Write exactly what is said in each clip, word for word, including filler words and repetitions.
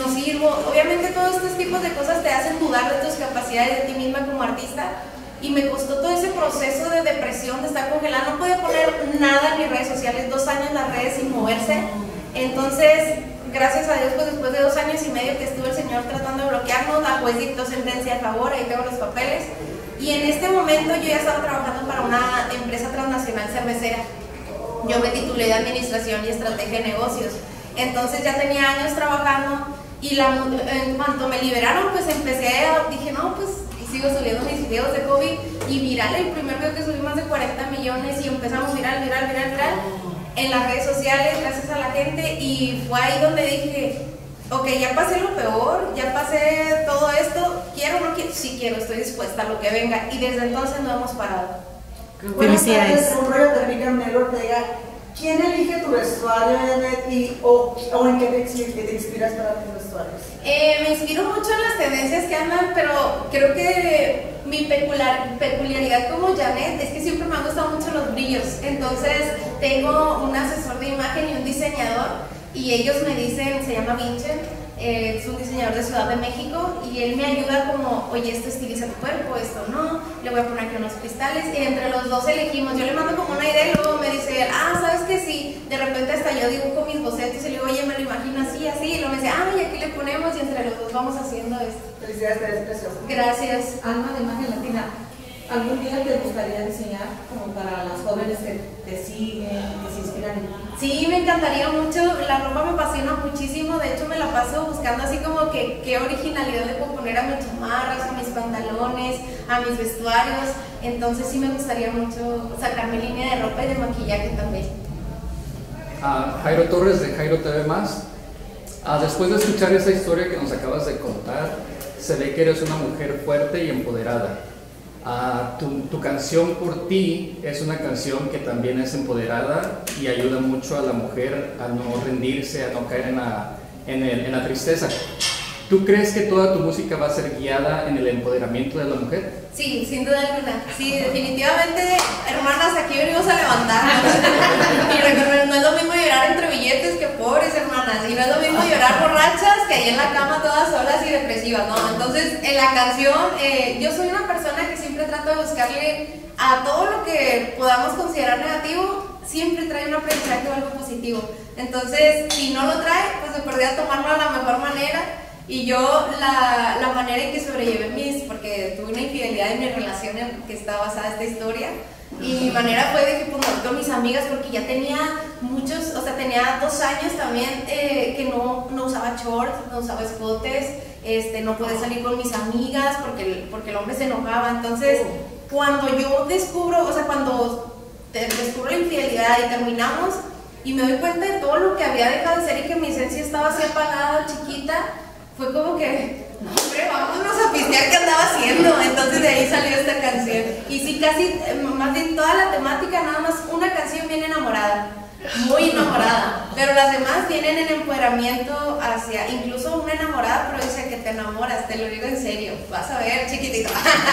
no sirvo. Obviamente todos estos tipos de cosas te hacen dudar de tus capacidades, de ti misma como artista. Y me costó todo ese proceso de depresión, de estar congelada. No podía poner nada en mis redes sociales, dos años en las redes sin moverse. Entonces, gracias a Dios, pues después de dos años y medio que estuvo el señor tratando de bloquearnos, la juez dictó sentencia a favor, ahí tengo los papeles. Y en este momento yo ya estaba trabajando para una empresa transnacional cervecera. Yo me titulé de Administración y Estrategia de Negocios. Entonces ya tenía años trabajando y la, en cuanto me liberaron, pues empecé a, dije, no, pues sigo subiendo mis videos de hobby y viral, el primer video que subí más de cuarenta millones y empezamos viral, viral, viral, viral en las redes sociales, gracias a la gente, y fue ahí donde dije, ok, ya pasé lo peor, ya pasé todo esto, quiero o no quiero, sí quiero, estoy dispuesta a lo que venga, y desde entonces no hemos parado. Felicidades. Un rollo de Miriam Melo Ortega. ¿Quién elige tu vestuario, Janet, y, o, o en qué te, te inspiras para tus vestuarios? Eh, me inspiro mucho en las tendencias que andan, pero creo que mi peculiar, peculiaridad como Janet es que siempre me han gustado mucho los brillos. Entonces tengo un asesor de imagen y un diseñador, y ellos me dicen, se llama Vincent, eh, es un diseñador de Ciudad de México, y él me ayuda como, oye, esto estiliza tu cuerpo, esto no, le voy a poner aquí unos cristales, y entre los dos elegimos. Yo le mando como una idea y luego me dice, ah, ¿sabes qué? Sí, de repente hasta yo dibujo mis bocetos y le digo, oye, me lo imagino así, así, y luego me dice, ah, y aquí le ponemos, y entre los dos vamos haciendo esto. Felicidades, te ves preciosa. Gracias. Alma de Imagen Latina, ¿algún día te gustaría diseñar como para las jóvenes que te siguen, que se inspiran en ti? Sí, me encantaría mucho, la ropa me apasiona muchísimo, de hecho me la paso buscando así como que qué originalidad le puedo poner a mis chamarras, a mis pantalones, a mis vestuarios, entonces sí me gustaría mucho sacar mi línea de ropa y de maquillaje también. Uh, Jairo Torres de Jairo T V más. Uh, después de escuchar esa historia que nos acabas de contar, se ve que eres una mujer fuerte y empoderada. Uh, tu, tu canción Por Ti es una canción que también es empoderada y ayuda mucho a la mujer a no rendirse, a no caer en la, en el, en la tristeza. ¿Tú crees que toda tu música va a ser guiada en el empoderamiento de la mujer? Sí, sin duda alguna. Sí, definitivamente, hermanas, aquí venimos a levantarnos. Y recuerden, no es lo mismo llorar entre billetes que pobres, hermanas. Y no es lo mismo llorar borrachas que ahí en la cama todas solas y depresivas, ¿no? Entonces, en la canción, eh, yo soy una persona que siempre trato de buscarle a todo lo que podamos considerar negativo, siempre trae un aprendizaje o algo positivo. Entonces, si no lo trae, pues se podría tomarlo de la mejor manera. Y yo, la, la manera en que sobrellevé mis, porque tuve una infidelidad en mi relación en que está basada esta historia, y mi manera fue de que pues no con mis amigas, porque ya tenía muchos, o sea, tenía dos años también eh, que no, no usaba shorts, no usaba escotes, este, no podía salir con mis amigas porque, porque el hombre se enojaba. Entonces, cuando yo descubro, o sea, cuando descubro la infidelidad y terminamos, y me doy cuenta de todo lo que había dejado de ser y que mi esencia estaba así apagada, chiquita, fue como que, no hombre, vámonos a pistear qué andaba haciendo. Entonces de ahí salió esta canción. Y sí, casi, más bien toda la temática, nada más una canción bien enamorada, muy enamorada, pero las demás tienen el empoderamiento hacia, incluso una enamorada, pero dice que te enamoras, te lo digo en serio, vas a ver, chiquitito.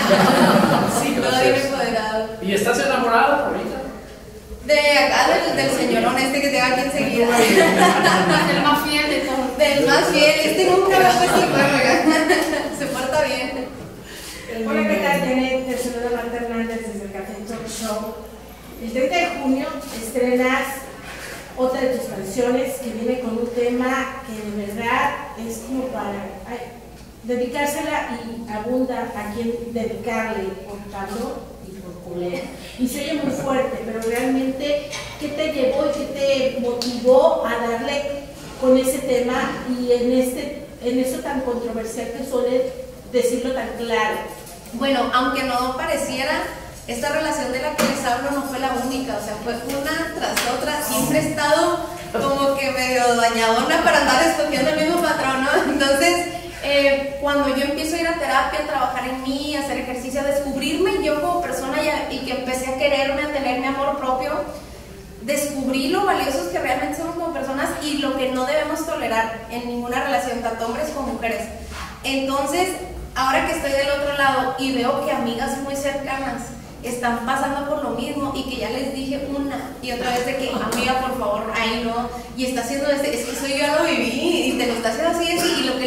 Sí, todo bien empoderado. ¿Y estás enamorada ahorita? De acá, del, del señorón este que te va aquí enseguida. El más fiel de todos. Del más fiel, este nunca me ha puesto el cuerno, se porta bien. Hola, ¿qué tal? Janet, te saluda Marta Hernández desde el Café Talk Show. El treinta de junio estrenas otra de tus canciones que viene con un tema que de verdad es como para ay, dedicársela y abunda a quien dedicarle por calor y por culero. Y se oye muy fuerte, pero realmente, ¿qué te llevó y qué te motivó a darle con ese tema y en, este, en eso tan controversial que suele decirlo tan claro? Bueno, aunque no pareciera, esta relación de la que les hablo no fue la única, o sea, fue una tras otra, siempre he estado como que medio dañadona para andar escogiendo el mismo patrón, ¿no? Entonces, eh, cuando yo empiezo a ir a terapia, a trabajar en mí, a hacer ejercicio, a descubrirme yo como persona y, a, y que empecé a quererme, a tener mi amor propio, descubrí lo valiosos que realmente somos como personas y lo que no debemos tolerar en ninguna relación, tanto hombres como mujeres. Entonces, ahora que estoy del otro lado y veo que amigas muy cercanas están pasando por lo mismo y que ya les dije una y otra vez de que, amiga, por favor, ahí no, y está haciendo este, es que eso yo ya lo viví y te lo está haciendo así, así, y lo que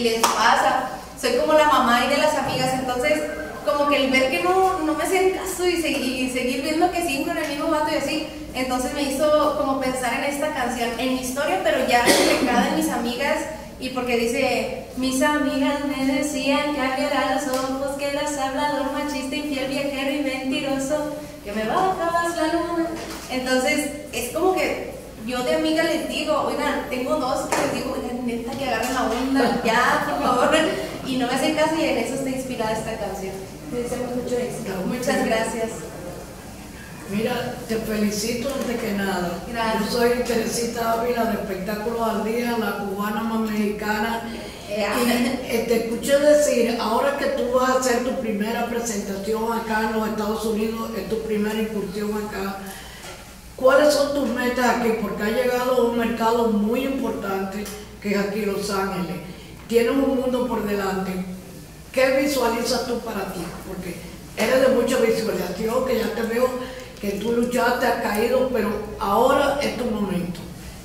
les pasa. Soy como la mamá y de las amigas, entonces como que el ver que no, no me hacían caso y, se, y seguir viendo que siguen con el mismo vato y así, entonces me hizo como pensar en esta canción, en mi historia, pero ya reflejada en mis amigas, y porque dice, mis amigas me decían que abriera los ojos, que eras hablador, machista, infiel, viajero y mentiroso, que me bajabas la luna. Entonces es como que yo de amiga les digo, oigan, tengo dos que les digo, oigan, neta, que agarren la onda, ya, por favor, y no me hacen caso, y en eso está inspirada esta canción. Te deseamos mucho éxito. Muchas gracias. Mira, te felicito antes que nada. Gracias. Yo soy Teresita Ávila de Espectáculos al Día, la cubana más mexicana. Yeah. Y eh, te escuché decir, ahora que tú vas a hacer tu primera presentación acá en los Estados Unidos, es tu primera incursión acá, ¿cuáles son tus metas aquí? Porque has llegado a un mercado muy importante que es aquí Los Ángeles. Tienes un mundo por delante. ¿Qué visualizas tú para ti? Porque eres de mucha visualización, que ya te veo que tú luchaste, has caído, pero ahora es tu momento.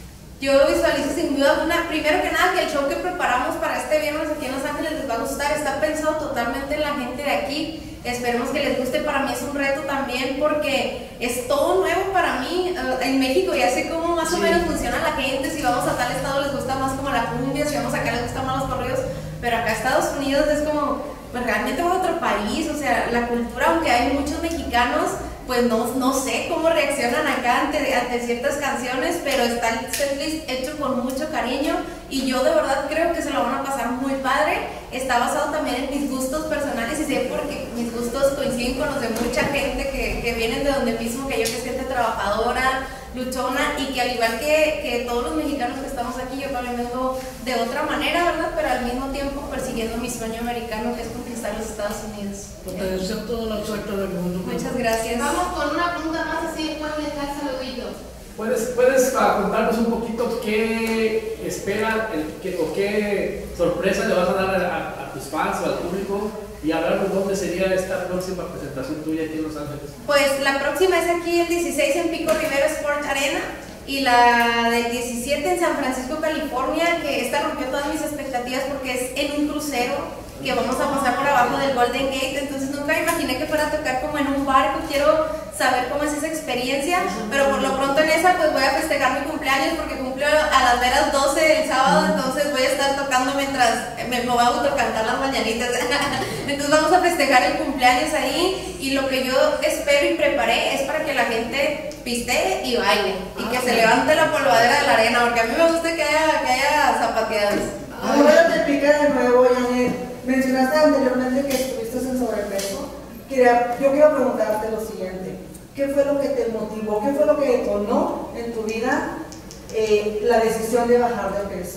Yo visualizo sin duda alguna, primero que nada, que el show que preparamos para este viernes aquí en Los Ángeles les va a gustar, está pensado totalmente en la gente de aquí, esperemos que les guste. Para mí es un reto también porque es todo nuevo para mí. En México ya sé cómo más o menos funciona la gente, si vamos a tal estado les gusta más como la cumbia, si vamos acá les gustan más los corridos, pero acá Estados Unidos es como, pues realmente va a otro país, o sea, la cultura, aunque hay muchos mexicanos, pues no, no sé cómo reaccionan acá ante, ante ciertas canciones, pero está el setlist hecho con mucho cariño y yo de verdad creo que se lo van a pasar muy padre. Está basado también en mis gustos personales y sé porque mis gustos coinciden con los de mucha gente que, que vienen de donde mismo que yo, que es gente trabajadora, luchona, y que al igual que, que todos los mexicanos que estamos aquí, yo también vengo de otra manera, ¿verdad? Pero al mismo tiempo persiguiendo mi sueño americano, que es conquistar los Estados Unidos. Pues te deseo toda la suerte del mundo. Muchas gracias. Vamos con una pregunta más, así después les da el saludito. ¿Puedes, puedes uh, contarnos un poquito qué espera el, qué, o qué sorpresa le vas a dar a, a, a tus fans o al público y hablarnos dónde sería esta próxima presentación tuya aquí en Los Ángeles? Pues la próxima es aquí el dieciséis en Pico Rivera Sport Arena y la del diecisiete en San Francisco, California, que esta rompió todas mis expectativas porque es en un crucero que vamos a pasar por abajo del Golden Gate, entonces nunca imaginé que fuera a tocar como en un barco. Quiero saber cómo es esa experiencia, pero por lo pronto en esa pues voy a festejar mi cumpleaños porque cumplo a las veras doce el sábado, entonces voy a estar tocando mientras me, me voy a autocantar las mañanitas. Entonces vamos a festejar el cumpleaños ahí y lo que yo espero y preparé es para que la gente pistee y baile y que se levante la polvadera de la arena, porque a mí me gusta que haya, que haya zapateadas. Ahora te pica de nuevo, Janet. Mencionaste anteriormente que estuviste en sobrepeso. Quería, yo quiero preguntarte lo siguiente. ¿Qué fue lo que te motivó? ¿Qué fue lo que detonó en tu vida eh, la decisión de bajar de peso?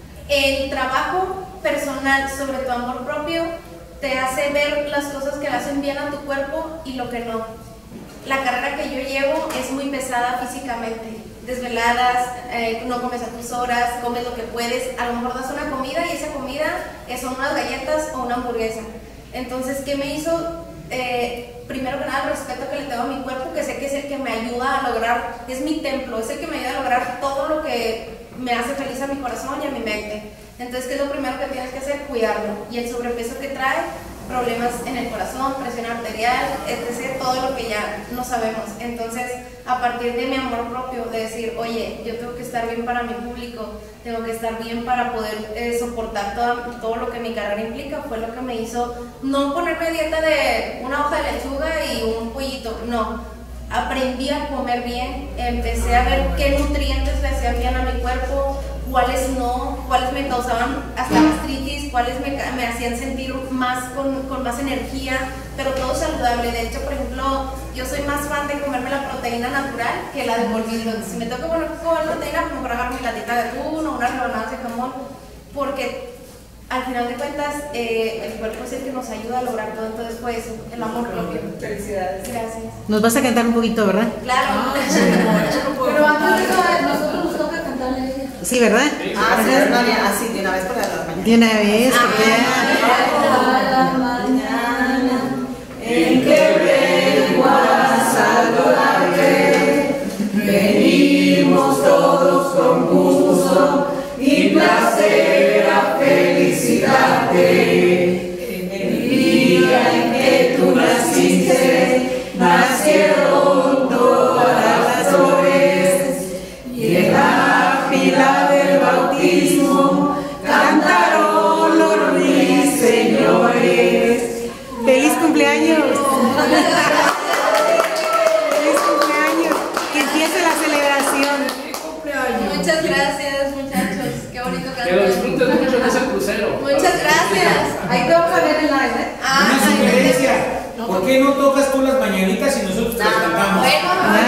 El trabajo personal sobre tu amor propio te hace ver las cosas que le hacen bien a tu cuerpo y lo que no. La carrera que yo llevo es muy pesada físicamente. Desveladas, eh, no comes a tus horas, comes lo que puedes, a lo mejor das una comida y esa comida son unas galletas o una hamburguesa. Entonces, ¿qué me hizo? Eh, primero que nada, el respeto que le tengo a mi cuerpo, que sé que es el que me ayuda a lograr, es mi templo, es el que me ayuda a lograr todo lo que me hace feliz a mi corazón y a mi mente. Entonces, ¿qué es lo primero que tienes que hacer? Cuidarlo. Y el sobrepeso que trae, problemas en el corazón, presión arterial, etcétera, todo lo que ya no sabemos. Entonces, a partir de mi amor propio, de decir, oye, yo tengo que estar bien para mi público, tengo que estar bien para poder eh, soportar todo, todo lo que mi carrera implica, fue lo que me hizo no ponerme dieta de una hoja de lechuga y un pollito, no. Aprendí a comer bien, empecé a ver qué nutrientes le hacían bien a mi cuerpo, cuáles no, cuáles me causaban hasta gastritis, cuáles me, me hacían sentir más con, con más energía, pero todo saludable. De hecho, por ejemplo, yo soy más fan de comerme la proteína natural que la de bolillo. Si me toca comer proteína, como para agarrar mi latita de atún o unas rebanadas de jamón, porque al final de cuentas eh, el cuerpo es el que nos ayuda a lograr todo. Entonces, pues, el amor propio. Felicidades. Gracias. Nos vas a cantar un poquito, ¿verdad? Claro. Ah, sí, no, eso no puedo. Pero antes de eso, a nosotros nos toca cantarle a ella. Sí, ¿verdad? Ah, sí, no, ya, así, de una vez para las mañanas. De una vez, porque A la mañana En que vengo a saludarte, venimos todos con gusto y placer a felicidad. ¿por qué no tocas tú las mañanitas y nosotros te las cantamos? Bueno, Ah,